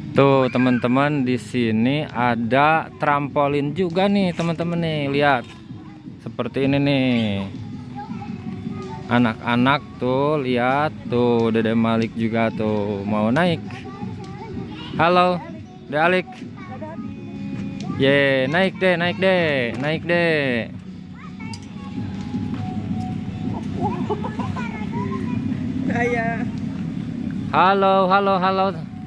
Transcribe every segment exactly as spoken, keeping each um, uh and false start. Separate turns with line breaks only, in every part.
Tuh teman-teman, di sini ada trampolin juga nih teman-teman nih, lihat. Seperti ini nih. Anak-anak tuh lihat tuh, Dede Malik juga tuh mau naik. Halo, Dede Alik. Ye, naik deh, naik deh, naik deh. Halo, halo, halo.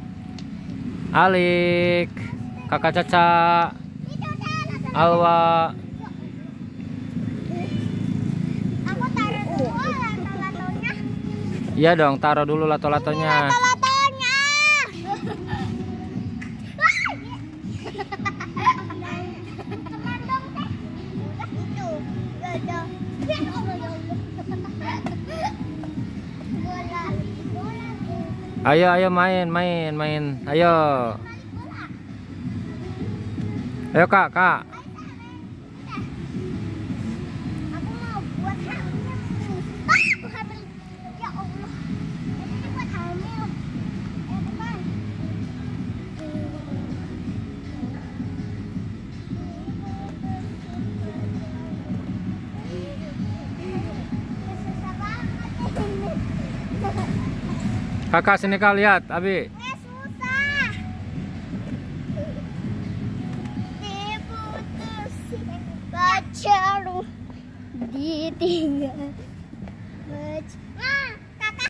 Alik, Kakak Caca, Alwa.
Aku taruh dulu lato-latonya.
Iya dong, taruh dulu lato-latonya.
Lato-latonya. Itu, ada.
Ayo, ayo main, main, main. Ayo. Ayo kak, kak.
Aku mau buat hamil. Ah, aku hamil. Ya Allah. Ini buat hamil. Eh, bukan. Susah banget ini.
Kakak sini kak, lihat, Abi.
Eh, susah. Diputus pacaru ditinggal. Baca